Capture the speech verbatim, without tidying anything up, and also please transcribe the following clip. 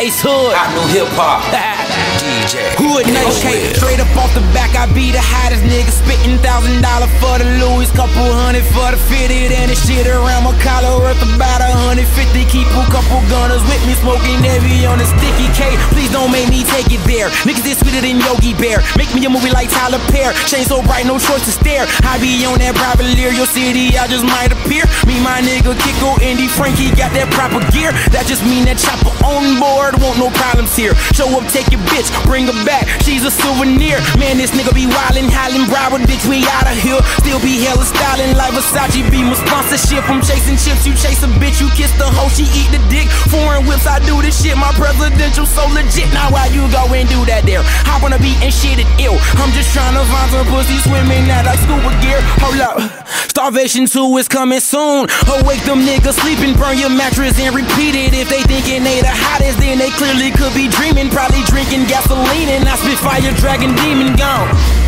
Ace Hood. I know hip hop. D J. Hood night. Okay, straight up off the back, I be the hottest nigga. Spitting thousand dollars for the Louis, couple hundred for the fitted, and the shit around my collar worth about a hundred fifty. Keep a couple gunners with me, smoking heavy on the sticky K. Please don't make me take it there. Niggas is sweeter than Yogi Bear. Make me a movie like Tyler Perry. Chain so bright, no choice to stare. I be on that private lear, your city, I just might appear. Me, my nigga, Kiko, Indy, Frankie got that proper gear. That just mean that chopper on board, won't no problems here. Show up, take your bitch, bring her back, she's a souvenir. Man, this nigga be wildin', howlin', Broward, bitch, we outta here. Still be hella stylin' like Versace, be my sponsorship. I'm chasing chips, you chase a bitch, you kiss the hoe, she eat the dick. Foreign whips, I do this shit, my presidential so legit. Now why you go and do that there? Hop on the beat and shit it ill. I'm just tryna find some pussy swimming out like scuba gear. Hold up, Starvation two is coming soon. Awake them niggas sleeping, burn your mattress and repeat it. If they thinking they the hottest, then they clearly could be dreaming. Probably drinking gasoline and I spit fire, dragon, demon gone.